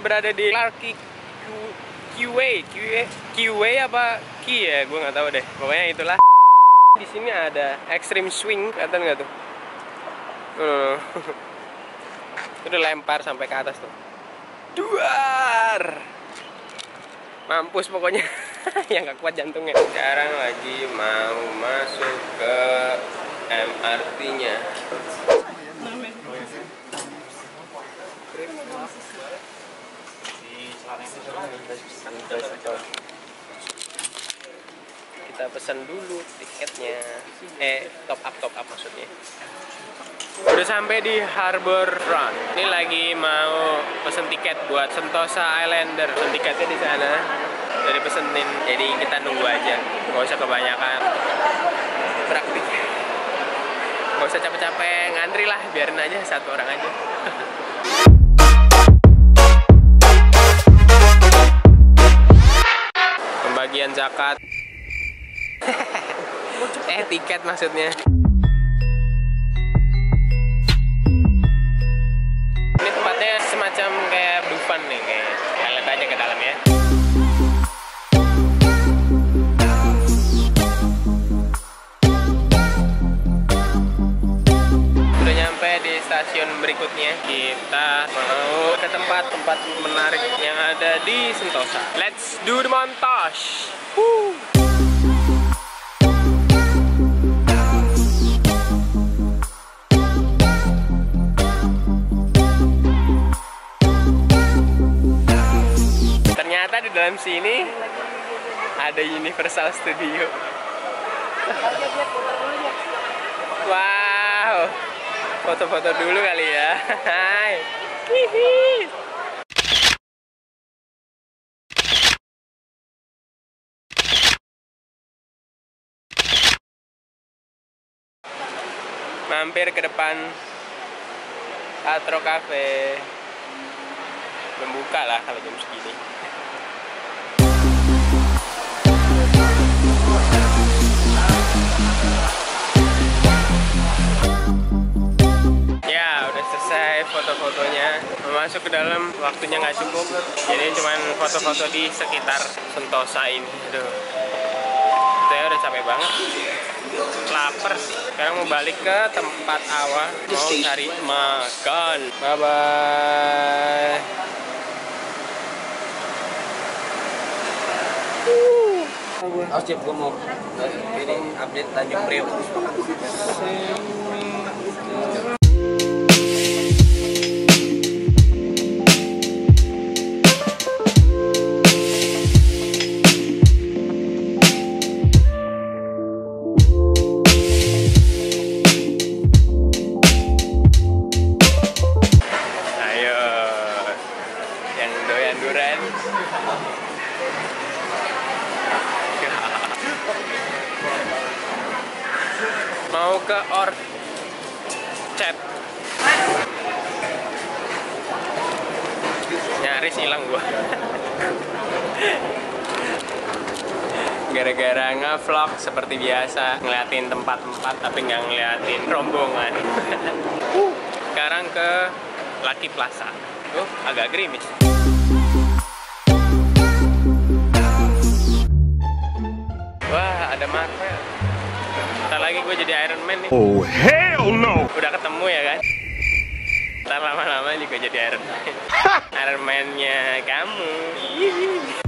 berada di Clarky QA apa Key ya, gue nggak tahu deh. Pokoknya itulah. Di sini ada extreme swing, kelihatan nggak tuh? Itu udah lempar sampai ke atas tuh. Duar. Mampus pokoknya. Yang nggak kuat jantungnya. Sekarang lagi mau masuk ke MRT-nya. Kita pesan dulu tiketnya. Top up maksudnya. Udah sampai di Harbor Front. Ini lagi mau pesen tiket buat Sentosa Islander. Pesen tiketnya di sana. Udah dipesenin. Jadi kita nunggu aja. Gak usah kebanyakan praktik. Gak usah capek-capek ngantri lah. Biarin aja satu orang aja. Pembagian zakat. Tiket maksudnya. Ini tempatnya semacam kayak Dufan nih, kayak lihat aja ke dalam ya. Udah nyampe di stasiun berikutnya. Kita mau ke tempat-tempat menarik yang ada di Sentosa. Let's do the montage. Woo! Ternyata di dalam sini ada Universal Studio. Wow, foto-foto dulu kali ya. Hai. Mampir ke depan Atro Cafe. Membuka lah kalau jam segini. Ya, udah selesai foto-fotonya. Masuk ke dalam, waktunya nggak cukup. Jadi cuman foto-foto di sekitar Sentosa ini. Aduh, saya udah capek banget. Lapar sih. Sekarang mau balik ke tempat awal. Mau cari makan. Bye-bye. Oh siap, gue mau ini update Tanjung Priok. Ayo, yang doyan durian. Mau ke Orchard. Nyaris hilang gua. Gara-gara nge-vlog seperti biasa, ngeliatin tempat-tempat tapi nggak ngeliatin rombongan. Sekarang ke Lucky Plaza. Agak gerimis. Wah, ada Marvel. Ntar lagi gue jadi Iron Man nih. Oh hell no. Udah ketemu ya kan? Ntar lama-lama juga jadi Iron Man. Iron Man-nya kamu.